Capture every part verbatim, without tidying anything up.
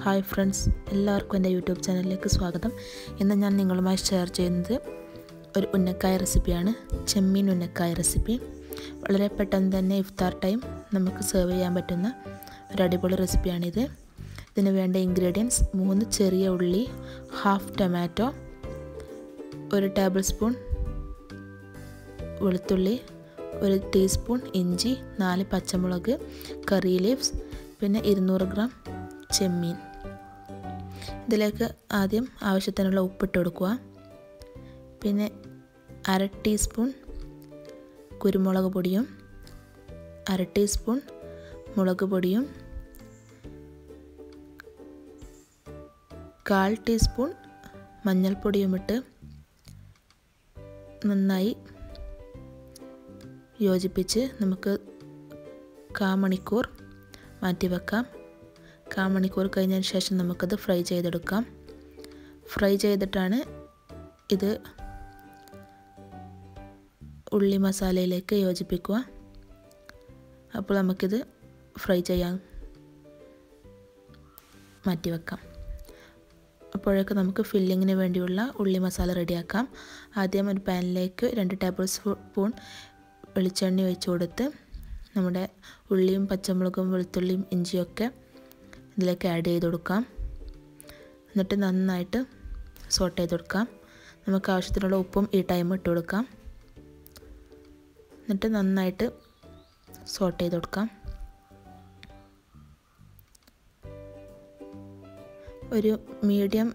Hi friends, എല്ലാവർക്കും എൻ്റെ YouTube ചാനലിലേക്ക് സ്വാഗതം. ഇന്ന് ഞാൻ നിങ്ങളുമായി ഷെയർ ചെയ്യുന്നത് ഒരു ഉന്നക്കായ റെസിപ്പിയാണ്. ചെമ്മീൻ ഉന്നക്കായ റെസിപ്പി. വളരെ പെട്ടെന്ന് തന്നെ ഇഫ്താർ ടൈം നമുക്ക് സെർവ് ചെയ്യാൻ പറ്റുന്ന ഒരു അടിപൊളി റെസിപ്പിയാണിത്. ഇതിന് വേണ്ട ഇൻഗ്രീഡിയൻസ്: മൂന്ന് ചെറിയ ഉള്ളി, ഹാഫ് ടൊമാറ്റോ, ഒരു ടേബിൾ സ്പൂൺ വെളുത്തുള്ളി, ഒരു ടീസ്പൂൺ ഇഞ്ചി, നാല് പച്ചമുളക്, കറി ലീവ്സ്, പിന്നെ ഇരുന്നൂറ് ഗ്രാം ചെമ്മീൻ. ഇതിലേക്ക് ആദ്യം ആവശ്യത്തിനുള്ള ഉപ്പിട്ട് കൊടുക്കുക. പിന്നെ അര ടീസ്പൂൺ കുരുമുളക് പൊടിയും അര ടീസ്പൂൺ മുളക് പൊടിയും കാൽ ടീസ്പൂൺ മഞ്ഞൾപ്പൊടിയും ഇട്ട് നന്നായി യോജിപ്പിച്ച് നമുക്ക് കാമണിക്കൂർ മാറ്റി വെക്കാം. കാമണിക്കൂർ കഴിഞ്ഞതിന് ശേഷം നമുക്കത് ഫ്രൈ ചെയ്തെടുക്കാം. ഫ്രൈ ചെയ്തിട്ടാണ് ഇത് ഉള്ളി മസാലയിലേക്ക് യോജിപ്പിക്കുക. അപ്പോൾ നമുക്കിത് ഫ്രൈ ചെയ്യാൻ മാറ്റി വെക്കാം. അപ്പോഴേക്ക് നമുക്ക് ഫില്ലിങ്ങിന് വേണ്ടിയുള്ള ഉള്ളി മസാല റെഡിയാക്കാം. ആദ്യം ഒരു പാനിലേക്ക് രണ്ട് ടേബിൾ സ്പൂൺ വെളിച്ചെണ്ണ ഒഴിച്ച് കൊടുത്ത് നമ്മുടെ ഉള്ളിയും പച്ചമുളകും വെളുത്തുള്ളിയും ഇഞ്ചിയൊക്കെ ഇതിലേക്ക് ആഡ് ചെയ്ത് കൊടുക്കാം. എന്നിട്ട് നന്നായിട്ട് സോട്ട് ചെയ്ത് കൊടുക്കാം. നമുക്ക് ആവശ്യത്തിനുള്ള ഉപ്പും ഈ ടൈം ഇട്ട് കൊടുക്കാം. എന്നിട്ട് നന്നായിട്ട് സോട്ട് ചെയ്ത് കൊടുക്കാം. ഒരു മീഡിയം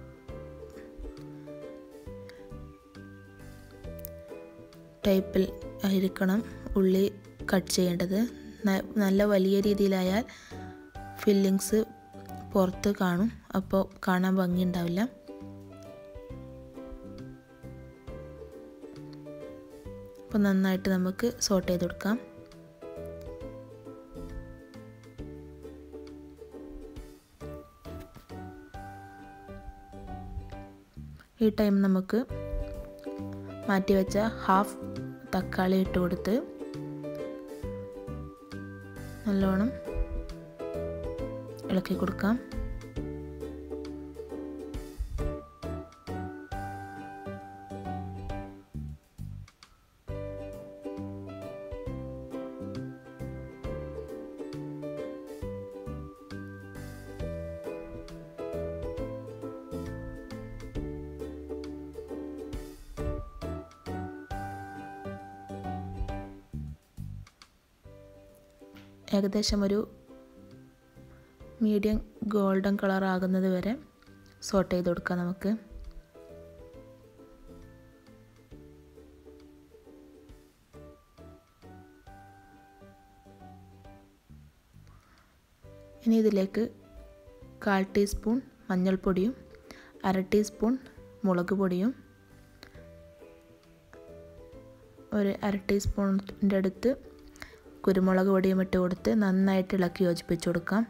ടൈപ്പിൽ ആയിരിക്കണം ഉള്ളി കട്ട് ചെയ്യേണ്ടത്. നല്ല വലിയ രീതിയിലായാൽ ഫില്ലിങ്സ് പുറത്ത് കാണും, അപ്പോൾ കാണാൻ ഭംഗി ഉണ്ടാവില്ല. അപ്പോൾ നന്നായിട്ട് നമുക്ക് സോട്ട് ചെയ്ത് കൊടുക്കാം. ഈ ടൈം നമുക്ക് മാറ്റി വെച്ച ഹാഫ് തക്കാളി ഇട്ട് കൊടുത്ത് നല്ലോണം ഇളക്കി കൊടുക്കാം. ഏകദേശം ഒരു മീഡിയം ഗോൾഡൻ കളർ ആകുന്നത് വരെ സോട്ട് ചെയ്ത് കൊടുക്കാം നമുക്ക്. ഇനി ഇതിലേക്ക് കാൽ ടീസ്പൂൺ മഞ്ഞൾപ്പൊടിയും അര ടീസ്പൂൺ മുളക് പൊടിയും ഒരു അര ടീസ്പൂണിൻ്റെ അടുത്ത് കുരുമുളക് പൊടിയും ഇട്ട് കൊടുത്ത് നന്നായിട്ട് ഇളക്കി യോജിപ്പിച്ച് കൊടുക്കാം.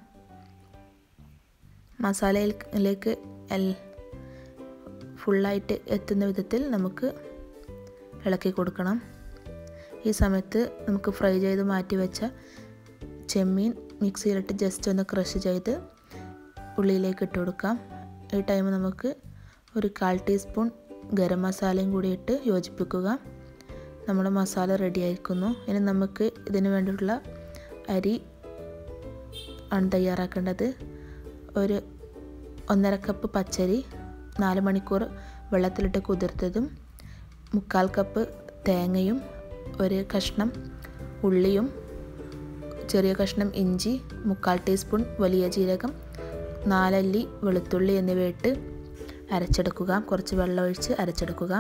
മസാലയിലേക്ക് എൽ ഫുള്ളായിട്ട് എത്തുന്ന വിധത്തിൽ നമുക്ക് ഇളക്കി കൊടുക്കണം. ഈ സമയത്ത് നമുക്ക് ഫ്രൈ ചെയ്ത് മാറ്റി വെച്ച ചെമ്മീൻ മിക്സിയിലിട്ട് ജസ്റ്റ് ഒന്ന് ക്രഷ് ചെയ്ത് ഉള്ളിയിലേക്ക് ഇട്ട് കൊടുക്കാം. ഈ ടൈം നമുക്ക് ഒരു കാൽ ടീസ്പൂൺ ഗരം മസാലയും കൂടി ഇട്ട് യോജിപ്പിക്കുക. നമ്മുടെ മസാല റെഡി ആയിരിക്കുന്നു. ഇനി നമുക്ക് ഇതിന് വേണ്ടിയിട്ടുള്ള അരി ആണ് തയ്യാറാക്കേണ്ടത്. ഒരു ഒന്നര കപ്പ് പച്ചരി നാല് മണിക്കൂർ വെള്ളത്തിലിട്ട് കുതിർത്തതും, മുക്കാൽ കപ്പ് തേങ്ങയും, ഒരു കഷ്ണം ഉള്ളിയും, ചെറിയ കഷ്ണം ഇഞ്ചി, മുക്കാൽ ടീസ്പൂൺ വലിയ ജീരകം, നാലല്ലി വെളുത്തുള്ളി എന്നിവയിട്ട് അരച്ചെടുക്കുക. കുറച്ച് വെള്ളം ഒഴിച്ച് അരച്ചെടുക്കുക.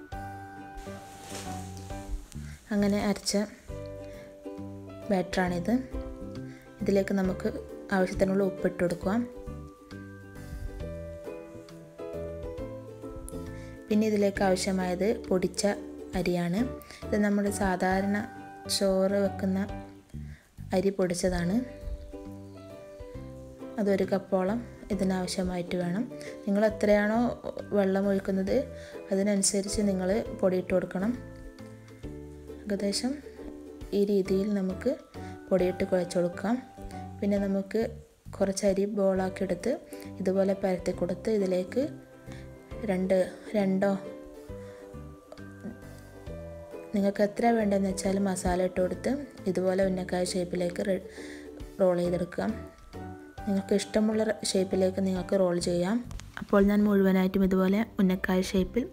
അങ്ങനെ അരച്ച ബാറ്ററാണിത്. ഇതിലേക്ക് നമുക്ക് ആവശ്യത്തിനുള്ള ഉപ്പിട്ട് കൊടുക്കുക. പിന്നെ ഇതിലേക്ക് ആവശ്യമായത് പൊടിച്ച അരിയാണ്. ഇത് നമ്മൾ സാധാരണ ചോറ് വെക്കുന്ന അരി പൊടിച്ചതാണ്. അതൊരു കപ്പോളം ഇതിനാവശ്യമായിട്ട് വേണം. നിങ്ങൾ എത്രയാണോ വെള്ളം ഒഴിക്കുന്നത് അതിനനുസരിച്ച് നിങ്ങൾ പൊടിയിട്ട് കൊടുക്കണം. ഏകദേശം ഈ രീതിയിൽ നമുക്ക് പൊടിയിട്ട് കുഴച്ച് കൊടുക്കാം. പിന്നെ നമുക്ക് കുറച്ച് അരി ബോളാക്കി എടുത്ത് ഇതുപോലെ പരത്തി കൊടുത്ത് ഇതിലേക്ക് രണ്ട് രണ്ടോ നിങ്ങൾക്ക് എത്ര വേണ്ടതെന്ന് വെച്ചാൽ മസാല ഇട്ട് കൊടുത്ത് ഇതുപോലെ ഉന്നക്കായ ഷേപ്പിലേക്ക് റോൾ ചെയ്തെടുക്കാം. നിങ്ങൾക്ക് ഇഷ്ടമുള്ള ഷേപ്പിലേക്ക് നിങ്ങൾക്ക് റോൾ ചെയ്യാം. അപ്പോൾ ഞാൻ മുഴുവനായിട്ടും ഇതുപോലെ ഉന്നക്കായ ഷേപ്പിൽ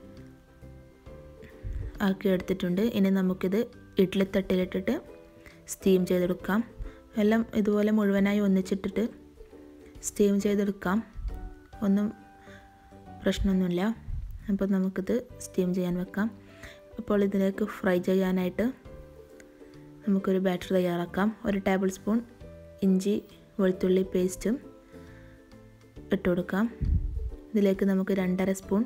ആക്കി എടുത്തിട്ടുണ്ട്. ഇനി നമുക്കിത് ഇഡ്ഡലി തട്ടിലിട്ടിട്ട് സ്റ്റീം ചെയ്തെടുക്കാം. എല്ലാം ഇതുപോലെ മുഴുവനായി ഒന്നിച്ചിട്ടിട്ട് സ്റ്റീം ചെയ്തെടുക്കാം. ഒന്നും പ്രശ്നമൊന്നുമില്ല. അപ്പോൾ നമുക്കിത് സ്റ്റീം ചെയ്യാൻ വെക്കാം. അപ്പോൾ ഇതിലേക്ക് ഫ്രൈ ചെയ്യാനായിട്ട് നമുക്കൊരു ബാറ്റർ തയ്യാറാക്കാം. ഒരു ടേബിൾ സ്പൂൺ ഇഞ്ചി വെളുത്തുള്ളി പേസ്റ്റും ഇട്ട് കൊടുക്കാം. ഇതിലേക്ക് നമുക്ക് രണ്ടര സ്പൂൺ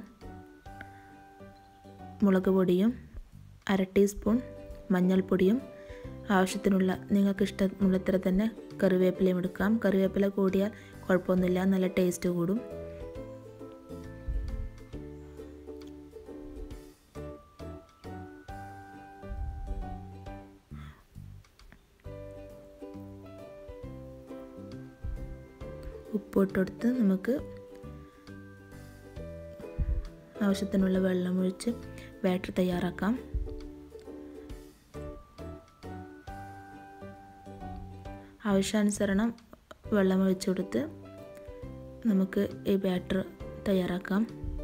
മുളക് പൊടിയും അര ടീസ്പൂൺ മഞ്ഞൾപ്പൊടിയും ആവശ്യത്തിനുള്ള നിങ്ങൾക്ക് ഇഷ്ടമുള്ളത്ര തന്നെ കറിവേപ്പിലയും എടുക്കാം. കറിവേപ്പില കൂടിയാൽ കുഴപ്പമൊന്നുമില്ല, നല്ല ടേസ്റ്റ് കൂടും. ഉപ്പ് ഇട്ടെടുത്ത് നമുക്ക് ആവശ്യത്തിനുള്ള വെള്ളം ഒഴിച്ച് ബാറ്റർ തയ്യാറാക്കാം. ആവശ്യാനുസരണം വെള്ളം ഒഴിച്ചു കൊടുത്ത് നമുക്ക് ഈ ബാറ്റർ തയ്യാറാക്കാം.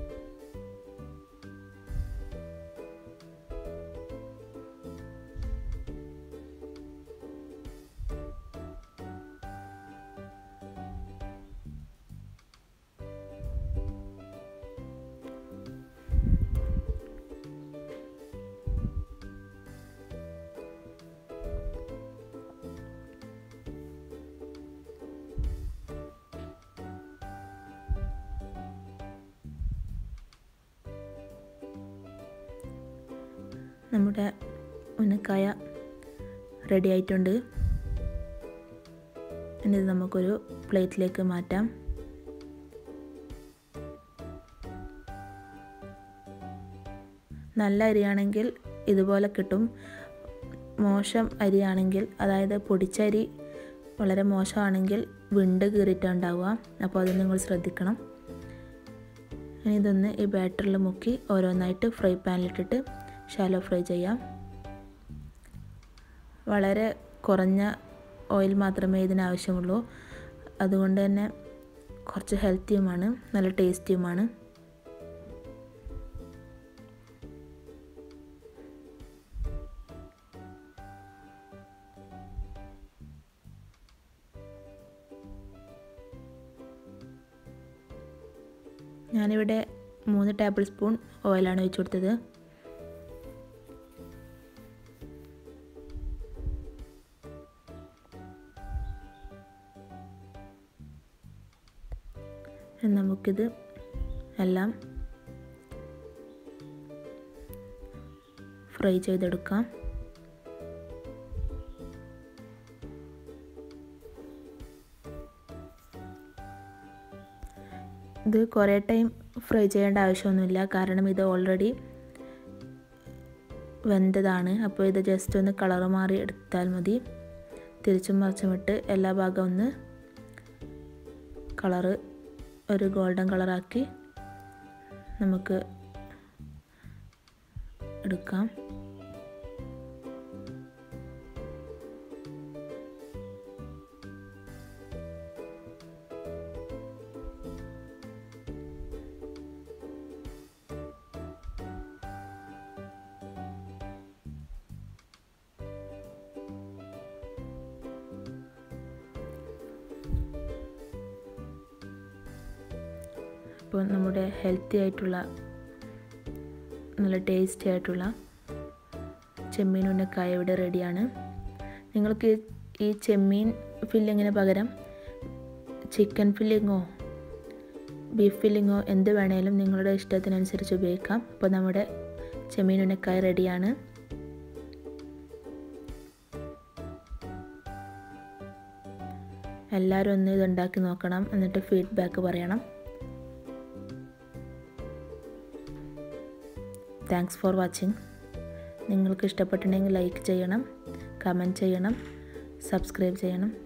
നമ്മുടെ ഉന്നക്കായ റെഡി ആയിട്ടുണ്ട്. ഇനി ഇത് നമുക്കൊരു പ്ലേറ്റിലേക്ക് മാറ്റാം. നല്ല അരിയാണെങ്കിൽ ഇതുപോലെ കിട്ടും. മോശം അരിയാണെങ്കിൽ, അതായത് പൊടിച്ച അരി വളരെ മോശമാണെങ്കിൽ വിണ്ട് കീറിയിട്ടുണ്ടാവുക. അപ്പോൾ അത് നിങ്ങൾ ശ്രദ്ധിക്കണം. ഇനി ഇതൊന്ന് ഈ ബാറ്ററിൽ മുക്കി ഓരോന്നായിട്ട് ഫ്രൈ പാനിലിട്ടിട്ട് ഷാലോ ഫ്രൈ ചെയ്യാം. വളരെ കുറഞ്ഞ ഓയിൽ മാത്രമേ ഇതിനാവശ്യമുള്ളൂ. അതുകൊണ്ട് തന്നെ കുറച്ച് ഹെൽത്തിയുമാണ്, നല്ല ടേസ്റ്റിയുമാണ്. ഞാനിവിടെ മൂന്ന് ടേബിൾ സ്പൂൺ ഓയിലാണ് ഒഴിച്ചു കൊടുത്തത്. നമുക്കിത് എല്ലാം ഫ്രൈ ചെയ്തെടുക്കാം. ഇത് കുറേ ടൈം ഫ്രൈ ചെയ്യേണ്ട ആവശ്യമൊന്നുമില്ല, കാരണം ഇത് ഓൾറെഡി വെന്തതാണ്. അപ്പോൾ ഇത് ജസ്റ്റ് ഒന്ന് കളർ മാറി എടുത്താൽ മതി. തിരിച്ചും മറിച്ചുമിട്ട് എല്ലാ ഭാഗവും ഒന്ന് കളറ് ഒരു ഗോൾഡൻ കളറാക്കി നമുക്ക് എടുക്കാം. അപ്പോൾ നമ്മുടെ ഹെൽത്തി ആയിട്ടുള്ള നല്ല ടേസ്റ്റി ആയിട്ടുള്ള ചെമ്മീൻ ഉന്നക്കായ ഇവിടെ റെഡിയാണ്. നിങ്ങൾക്ക് ഈ ചെമ്മീൻ ഫില്ലിങ്ങിന് പകരം ചിക്കൻ ഫില്ലിങ്ങോ ബീഫ് ഫില്ലിങ്ങോ എന്ത് വേണേലും നിങ്ങളുടെ ഇഷ്ടത്തിനനുസരിച്ച് ഉപയോഗിക്കാം. അപ്പോൾ നമ്മുടെ ചെമ്മീൻ ഉന്നക്കായ റെഡിയാണ്. എല്ലാവരും ഒന്ന് ഇതുണ്ടാക്കി നോക്കണം, എന്നിട്ട് ഫീഡ്ബാക്ക് പറയണം. Thanks for watching. നിങ്ങൾക്ക് ഇഷ്ടപ്പെട്ടിട്ടുണ്ടെങ്കിൽ ലൈക്ക് ചെയ്യണം, കമൻറ്റ് ചെയ്യണം, സബ്സ്ക്രൈബ് ചെയ്യണം.